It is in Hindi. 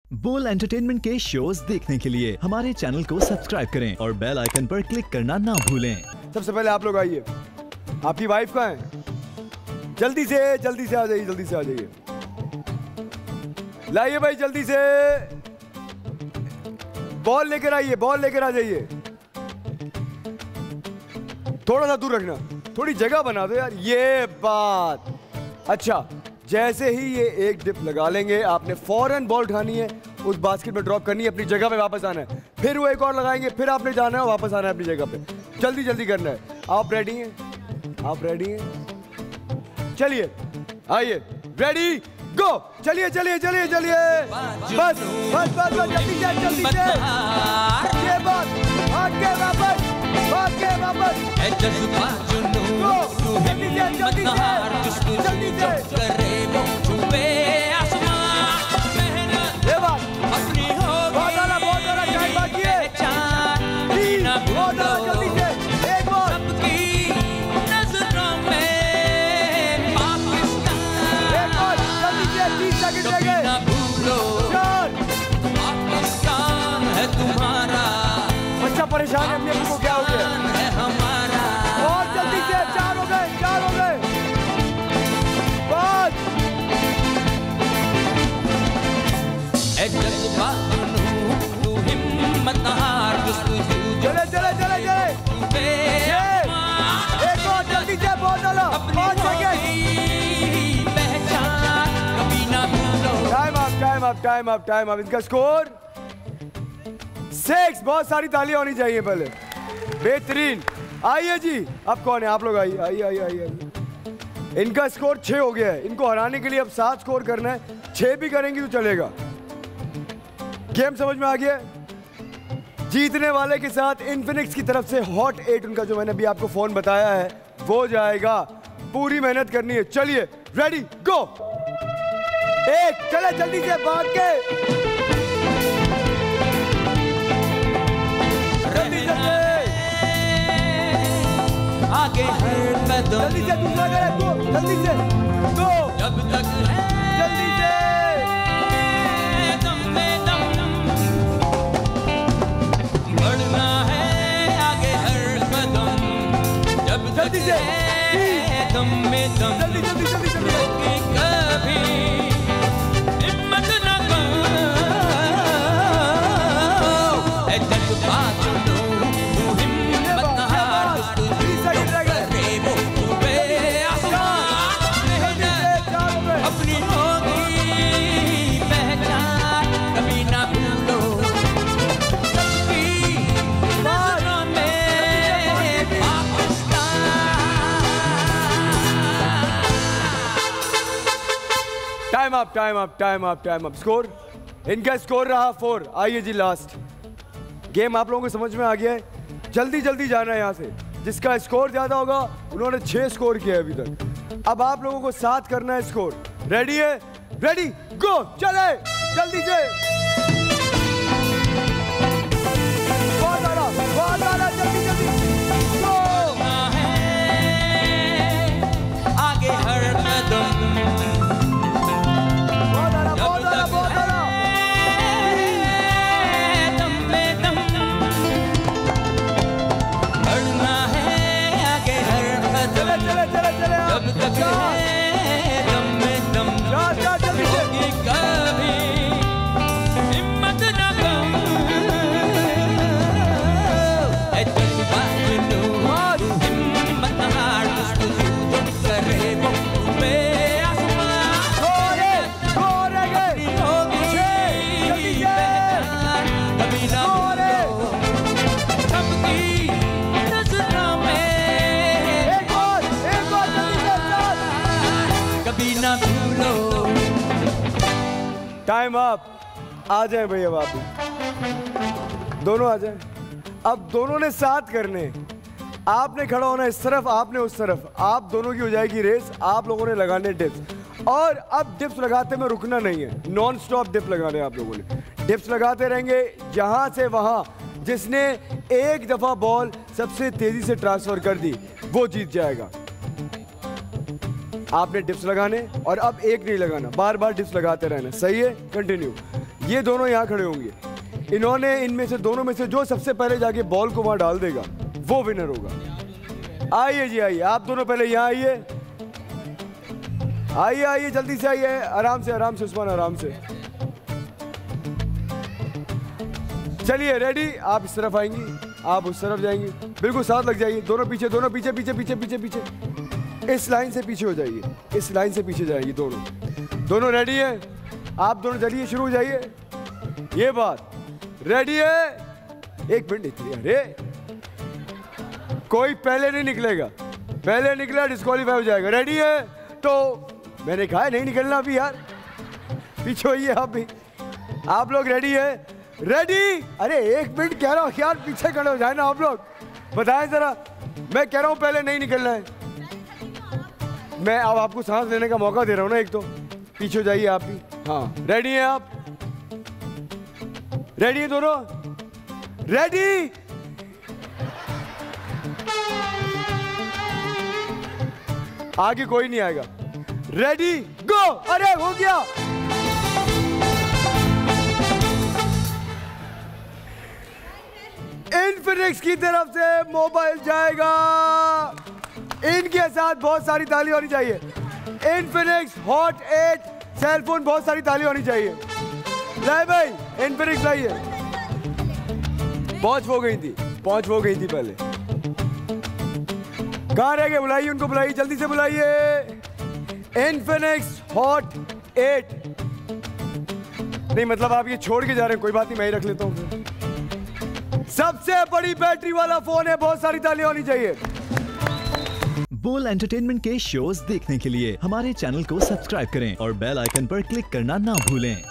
बोल एंटरटेनमेंट के शोज देखने के लिए हमारे चैनल को सब्सक्राइब करें और बेल आइकन पर क्लिक करना ना भूलें। सबसे पहले आप लोग आइए। आपकी वाइफ कहाँ है? जल्दी से आ जाइए, जल्दी से आ जाइए। लाइए भाई, जल्दी से बॉल लेकर आइए, बॉल लेकर आ जाइए। थोड़ा सा दूर रखना, थोड़ी जगह बना दो यार। ये बात। अच्छा, जैसे ही ये एक डिप लगा लेंगे, आपने फौरन बॉल उठानी है, उस बास्केट में ड्रॉप करनी है, अपनी जगह पे वापस आना है। फिर वो एक और लगाएंगे, फिर आपने जाना है, वापस आना है अपनी जगह पे। जल्दी जल्दी करना है। आप रेडी हैं? आप रेडी हैं? चलिए आइए, रेडी गो। चलिए चलिए चलिए चलिए, बस बस बस बस, जल्दी से जल्दी से। ये बात, आगे वापस, आगे वापस। गो, जल्दी से जल्दी से जल्दी से। ये बात बहुत आला टाइम बाकी है। बहुत आला, जल्दी से एक बार। एक बार जल्दी से, 30 सेकंड रह गए। 4। है तुम्हारा बच्चा परेशान है, अपने को क्या हो गया? और जल्दी से, 4 हो गए, 4 हो गए। 5। चले चले चले चले। 6। एक और जल्दी से, बहुत डालो। 5 सेकंड। Time up. इसका स्कोर 6। बहुत सारी तालियां होनी चाहिए पहले। बेहतरीन। आइए जी, अब कौन है? आप लोग आइए आइए आइए आइए। इनका स्कोर 6 हो गया है। इनको हराने के लिए अब 7 स्कोर करना है। 6 भी करेंगी तो चलेगा। गेम समझ में आ गया? जीतने वाले के साथ इन्फिनिक्स की तरफ से हॉट 8, उनका जो मैंने अभी आपको फोन बताया है, वो जाएगा। पूरी मेहनत करनी है। चलिए, रेडी गो। 1, चले जल्दी से, भाग के जल्दी जल्दी आगे हर कदम, जल्दी से, दूसरा करे तो जल्दी से 2। जब तक है जल्दी से दम में दम, बढ़ना है आगे हर कदम। जब तक जल्दी से, है दम में दम, जल्दी जल्दी जल्दी जल्दी। कभी हिम्मत न करो, जज्बा चुनो, तू हिम्मत न हार। अपनी होगी पहचान, कभी ना भूलो सबकी नजरों में पाकिस्तान। Time up. स्कोर, इनका स्कोर रहा 4। आइए जी, लास्ट गेम आप लोगों को समझ में आ गया है। जल्दी जल्दी जाना है यहाँ से। जिसका स्कोर ज्यादा होगा, उन्होंने 6 स्कोर किया है अभी तक। अब आप लोगों को 7 करना है स्कोर। रेडी है? Ready go. चले जल्दी से। बहुत आला, जल्दी जल्दी गो। आगे हर कदम, बहुत आला। दम में दम, बढ़ना है आगे हर कदम। चले जब तक है दम में दम, जल्दी से। होगी कभी हिम्मत न कम। जज्बा चुनो, तू हिम्मत न हार। तुझको करे वो पे आसमान, होगी पहचान, कभी ना भूलो सबकी नजरों में, एक और जल्दी से। कभी ना भूलो। Time up. आ जाए भैया, अब आप भी दोनों आ जाए। अब दोनों ने 7 करने। आपने खड़ा होना इस तरफ, आपने उस तरफ। आप दोनों की हो जाएगी रेस। आप लोगों ने लगाने डिप्स, और अब डिप्स लगाते में रुकना नहीं है। नॉन स्टॉप डिप लगाने आप लोगों ने। डिप्स लगाते रहेंगे यहां से वहां। जिसने एक दफा बॉल सबसे तेजी से ट्रांसफर कर दी, वो जीत जाएगा। आपने डिप्स लगाने और अब एक नहीं लगाना, बार बार डिप्स लगाते रहना। सही है? कंटिन्यू। ये दोनों यहाँ खड़े होंगे। इन्होंने इनमें से दोनों में से जो सबसे पहले जाके बॉल को वहां डाल देगा वो विनर होगा। आइए जी आइए, आप दोनों पहले यहाँ आइए, आइए आइए जल्दी से आइए, आराम से उस्मान, आराम से। चलिए रेडी, आप इस तरफ आएंगी, आप उस तरफ जाएंगी, बिल्कुल साथ लग जाइए, दोनों पीछे पीछे पीछे पीछे पीछे, इस लाइन से पीछे हो जाइए, इस लाइन से पीछे जाएगी दोनों रेडी है? आप दोनों चलिए शुरू हो जाइए। ये बात रेडी है? एक मिनट इतनी, अरे कोई पहले नहीं निकलेगा, पहले निकला डिस्क्वालीफाई हो जाएगा। रेडी है? तो मैंने कहा नहीं निकलना अभी यार, पीछे होइए आप भी। आप लोग रेडी है? रेडी? अरे एक मिनट कह रहा हूँ यार, पीछे खड़े हो जाए ना आप लोग, बताएं जरा। मैं कह रहा हूँ पहले नहीं निकलना है, मैं अब आपको सांस लेने का मौका दे रहा हूँ ना। एक तो पीछे हो जाइए आप भी। हाँ रेडी हैं आप? रेडी है दोनों? रेडी? आगे कोई नहीं आएगा। Ready go. अरे हो गया। इनफिनिक्स की तरफ से मोबाइल जाएगा। इनके साथ बहुत सारी ताली होनी चाहिए। इनफिनिक्स हॉट 8 सेलफोन, बहुत सारी ताली होनी चाहिए। लाए भाई, इनफिनिक्स लाइए। पहुंच हो गई थी पहले। कहां रह गए? बुलाइए उनको, बुलाइए जल्दी से बुलाइए। इनफिनिक्स हॉट 8 नहीं, मतलब आप ये छोड़ के जा रहे हैं, कोई बात नहीं, मैं ही रख लेता हूं फिर। सबसे बड़ी बैटरी वाला फोन है, बहुत सारी तालियां होनी चाहिए। बोल एंटरटेनमेंट के शोज देखने के लिए हमारे चैनल को सब्सक्राइब करें और बेल आइकन पर क्लिक करना ना भूलें।